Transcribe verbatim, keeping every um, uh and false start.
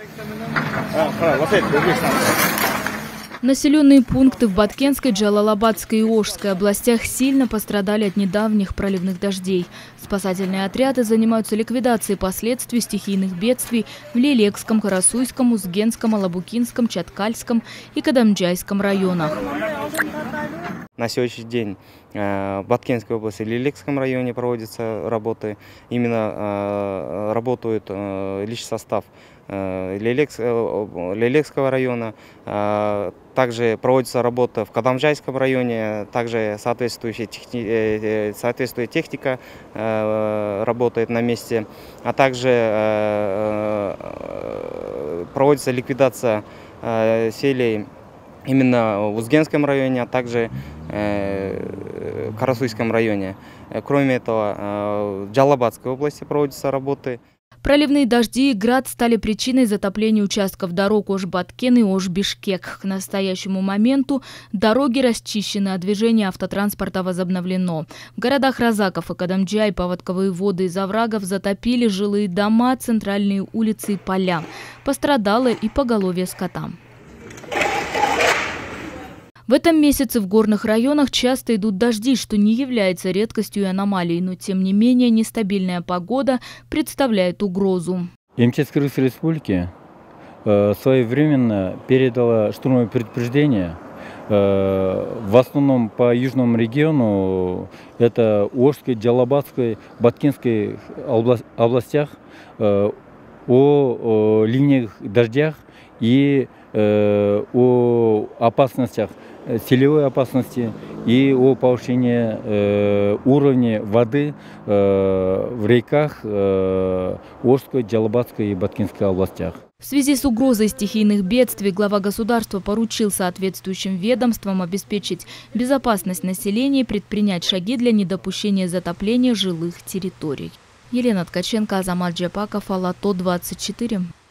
Населенные пункты в Баткенской, Джалалабадской и Ошской областях сильно пострадали от недавних проливных дождей. Спасательные отряды занимаются ликвидацией последствий стихийных бедствий в Лилекском, Карасуйском, Узгенском, Алабукинском, Чаткальском и Кадамджайском районах. На сегодняшний день в Баткенской области, в Лилекском районе проводятся работы. Именно работают личный состав Лилекского района. Также проводится работа в Кадамджайском районе. Также соответствующая, техни... соответствующая техника работает на месте. А также проводится ликвидация селей именно в Узгенском районе, а также в Карасуйском районе. Кроме этого, в Джалалабадской области проводятся работы. Проливные дожди и град стали причиной затопления участков дорог Ош-Баткен и Ош-Бишкек. К настоящему моменту дороги расчищены, а движение автотранспорта возобновлено. В городах Разаков и Кадамджай паводковые воды из оврагов затопили жилые дома, центральные улицы и поля. Пострадало и поголовье скота. В этом месяце в горных районах часто идут дожди, что не является редкостью и аномалией, но тем не менее нестабильная погода представляет угрозу. МЧС Кыргызской Республики э, своевременно передала штурмовое предупреждение. Э, в основном по южному региону, это Ошской, Джалалабадской, Баткенской областях, э, о, о ливневых дождях и э, о опасностях, селевой опасности и о повышении э, уровня воды э, в реках э, Ошской, Джалалабадской и Баткенской областях. В связи с угрозой стихийных бедствий глава государства поручил соответствующим ведомствам обеспечить безопасность населения и предпринять шаги для недопущения затопления жилых территорий. Елена Ткаченко, Азамат Джапаков, Алато двадцать четыре.